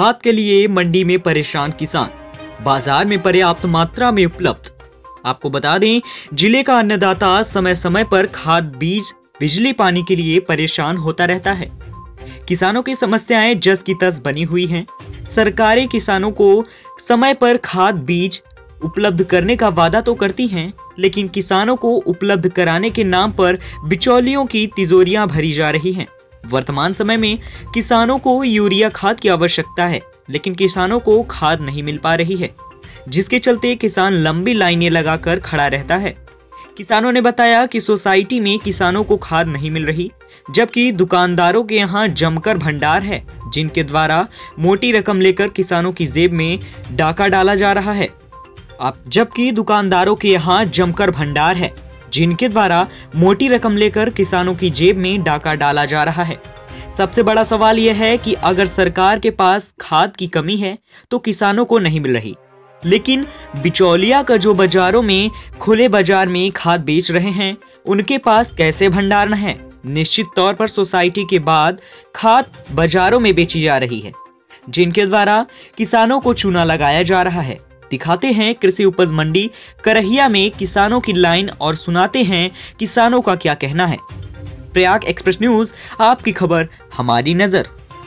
खाद के लिए मंडी में परेशान किसान, बाजार में पर्याप्त मात्रा में उपलब्ध। आपको बता दें, जिले का अन्नदाता समय समय पर खाद, बीज, बिजली, पानी के लिए परेशान होता रहता है। किसानों की समस्याएं जस की तस बनी हुई हैं। सरकारें किसानों को समय पर खाद, बीज उपलब्ध करने का वादा तो करती हैं, लेकिन किसानों को उपलब्ध कराने के नाम पर बिचौलियों की तिजोरियां भरी जा रही हैं। वर्तमान समय में किसानों को यूरिया खाद की आवश्यकता है, लेकिन किसानों को खाद नहीं मिल पा रही है, जिसके चलते किसान लंबी लाइनें लगाकर खड़ा रहता है। किसानों ने बताया कि सोसाइटी में किसानों को खाद नहीं मिल रही, जबकि दुकानदारों के यहाँ जमकर भंडार है, जिनके द्वारा मोटी रकम लेकर किसानों की जेब में डाका डाला जा रहा है। जबकि दुकानदारों के यहाँ जमकर भंडार है, जिनके द्वारा मोटी रकम लेकर किसानों की जेब में डाका डाला जा रहा है। सबसे बड़ा सवाल यह है कि अगर सरकार के पास खाद की कमी है तो किसानों को नहीं मिल रही, लेकिन बिचौलिया का जो बाजारों में, खुले बाजार में खाद बेच रहे हैं, उनके पास कैसे भंडारण है। निश्चित तौर पर सोसाइटी के बाद खाद बाजारों में बेची जा रही है, जिनके द्वारा किसानों को चूना लगाया जा रहा है। दिखाते हैं कृषि उपज मंडी करहिया में किसानों की लाइन और सुनाते हैं किसानों का क्या कहना है। प्रयाग एक्सप्रेस न्यूज, आपकी खबर हमारी नजर।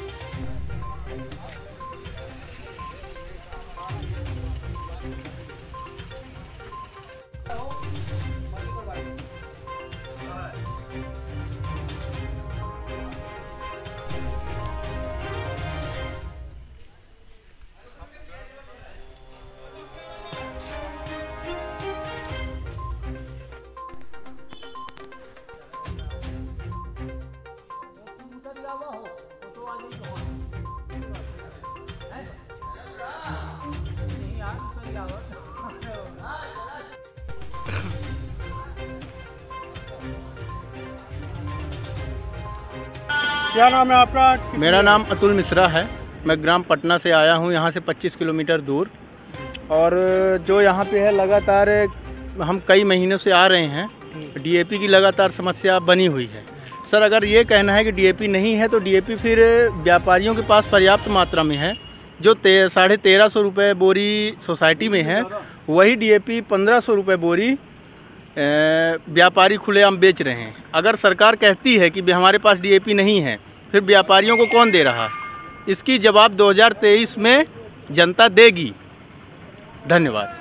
क्या नाम है आपका? मेरा नाम अतुल मिश्रा है। मैं ग्राम पटना से आया हूँ, यहाँ से 25 किलोमीटर दूर। और जो यहाँ पे है, लगातार हम कई महीनों से आ रहे हैं। डीएपी की लगातार समस्या बनी हुई है। सर, अगर ये कहना है कि डीएपी नहीं है तो डीएपी फिर व्यापारियों के पास पर्याप्त मात्रा में है। जो 1350 रुपये बोरी सोसाइटी में है, वही डीएपी 1500 रुपये बोरी व्यापारी खुलेआम बेच रहे हैं। अगर सरकार कहती है कि हमारे पास डीएपी नहीं है, फिर व्यापारियों को कौन दे रहा है? इसकी जवाब 2023 में जनता देगी। धन्यवाद।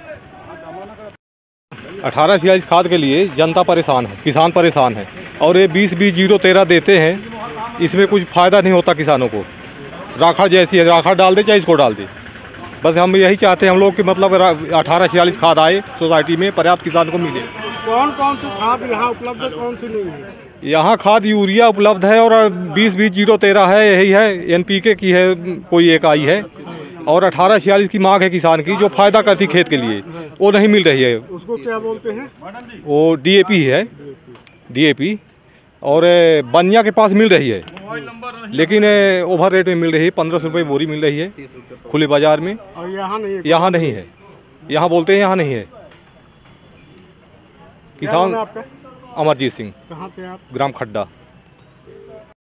1846 खाद के लिए जनता परेशान है, किसान परेशान है। और ये 20-20-0-13 देते हैं, इसमें कुछ फ़ायदा नहीं होता किसानों को। राखड़ जैसी है, राखड़ डाल दे चाहे इसको डाल दे। बस हम यही चाहते हैं हम लोग कि मतलब 1846 खाद आए सोसाइटी में, पर्याप्त किसान को मिले। कौन कौन सी खाद यहाँ उपलब्ध है, कौन सी नहीं है? यहाँ खाद यूरिया उपलब्ध है और 20-20-0-13 है, यही है। एनपीके की है, कोई एक आई है। और 1846 की मांग है किसान की, जो फायदा करती खेत के लिए, वो नहीं मिल रही है। उसको क्या बोलते हैं? वो डीएपी है, डीएपी। और बनिया के पास मिल रही है, लेकिन ओवर रेट में मिल रही है। 1500 रुपये बोरी मिल रही है खुले बाजार में। और यहाँ नहीं है? यहाँ नहीं है। यहाँ बोलते हैं यहाँ नहीं है। किसान आपका? अमरजीत सिंह। कहाँ से आप? ग्राम खड्डा।